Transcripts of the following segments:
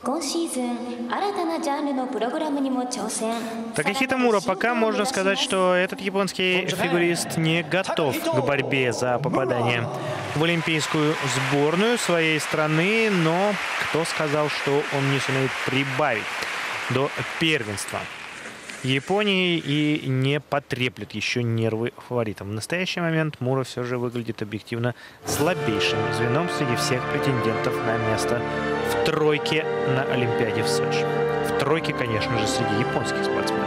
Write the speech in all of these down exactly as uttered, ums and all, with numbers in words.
Такахито Мура, пока можно сказать, что этот японский фигурист не готов к борьбе за попадание в олимпийскую сборную своей страны, но кто сказал, что он не сумеет прибавить до первенства Японии и не потреплет еще нервы фаворитам. В настоящий момент Мура все же выглядит объективно слабейшим звеном среди всех претендентов на место в тройке на Олимпиаде в Сочи. В тройке, конечно же, среди японских спортсменов.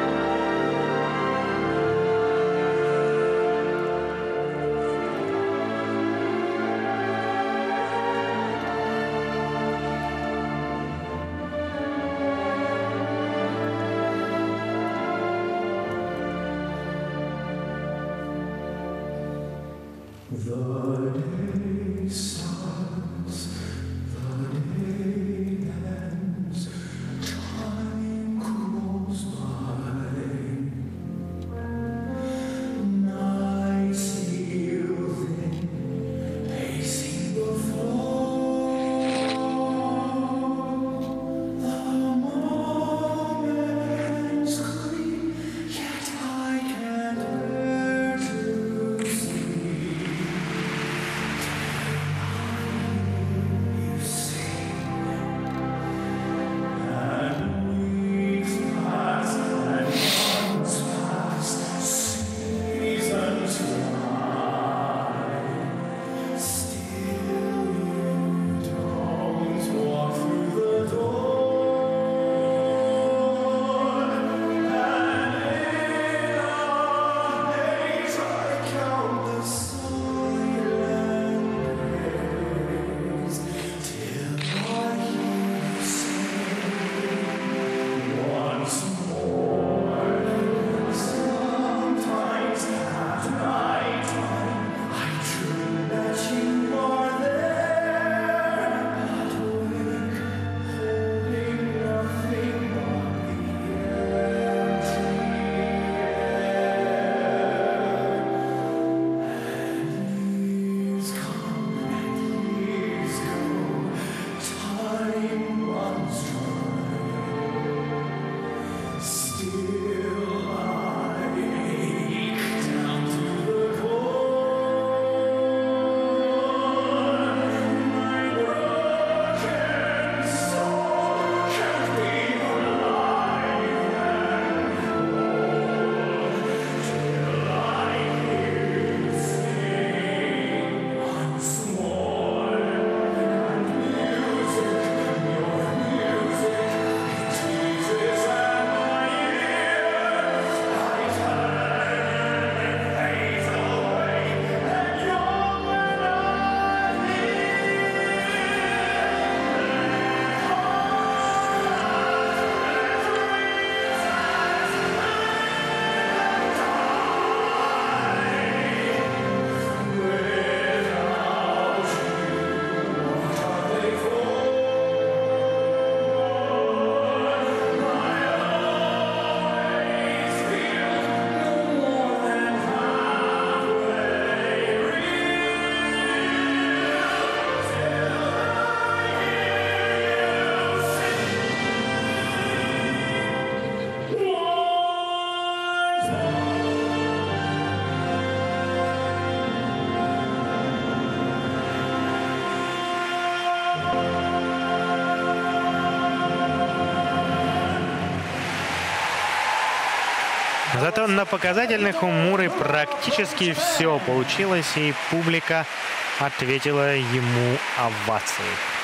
Зато на показательных у Муры практически все получилось, и публика ответила ему овацией.